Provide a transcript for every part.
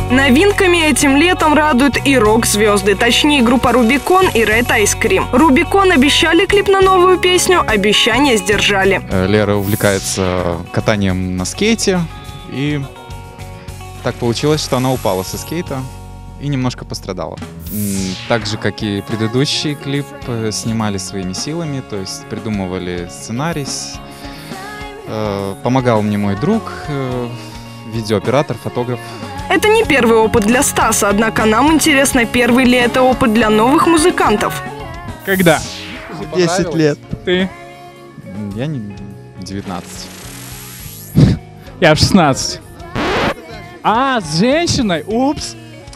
Новинками этим летом радуют и рок-звезды, точнее группа Рубикон и Red Ice Cream. Рубикон обещали клип на новую песню, обещание сдержали. Лера увлекается катанием на скейте, и так получилось, что она упала со скейта и немножко пострадала. Так же, как и предыдущий клип, снимали своими силами, то есть придумывали сценарий. Помогал мне мой друг, видеооператор, фотограф. Это не первый опыт для Стаса, однако нам интересно, первый ли это опыт для новых музыкантов. Когда? 10 лет. Ты? Я не 19. Я в 16. А, с женщиной? Упс.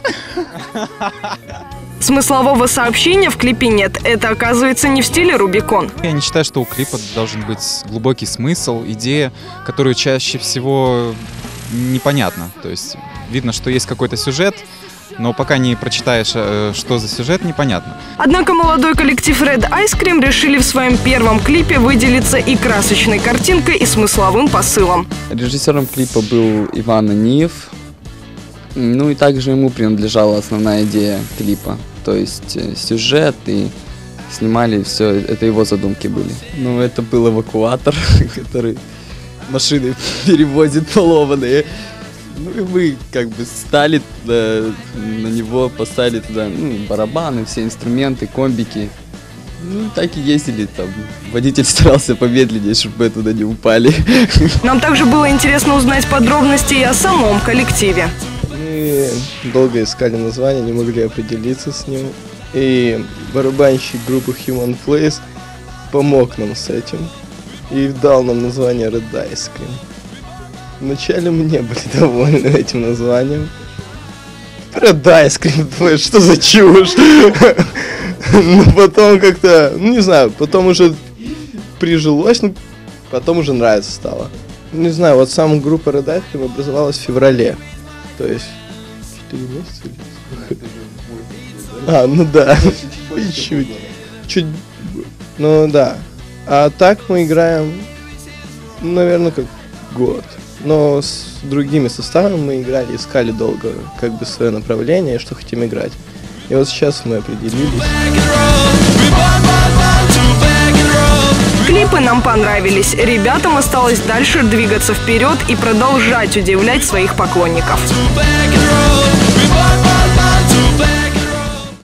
Смыслового сообщения в клипе нет. Это, оказывается, не в стиле Рубикон. Я не считаю, что у клипа должен быть глубокий смысл, идея, которую чаще всего непонятно. То есть видно, что есть какой-то сюжет, но пока не прочитаешь, что за сюжет, непонятно. Однако молодой коллектив Red Ice Cream решили в своем первом клипе выделиться и красочной картинкой, и смысловым посылом. Режиссером клипа был Иван Аниев. Ну и также ему принадлежала основная идея клипа. То есть сюжет, и снимали все, это его задумки были. Ну, это был эвакуатор, который машины перевозит поломанные. Ну и мы как бы стали на него, поставили туда барабаны, все инструменты, комбики. Ну, так и ездили там. Водитель старался помедленнее, чтобы мы туда не упали. Нам также было интересно узнать подробности и о самом коллективе. Мы долго искали название, не могли определиться с ним. И барабанщик группы Human Place помог нам с этим и дал нам название Red Ice Cream. Вначале мы не были довольны этим названием. Red Ice Cream, что за чушь? Но потом как-то, не знаю, потом уже прижилось, но потом уже нравится стало. Не знаю, вот сама группа Red Ice Cream образовалась в феврале. То есть 4 месяца? Ну да, чуть, ну да. А так мы играем, наверное, как год. Но с другими составами мы играли, искали долго как бы свое направление, что хотим играть. И вот сейчас мы определились. Клипы нам понравились. Ребятам осталось дальше двигаться вперед и продолжать удивлять своих поклонников.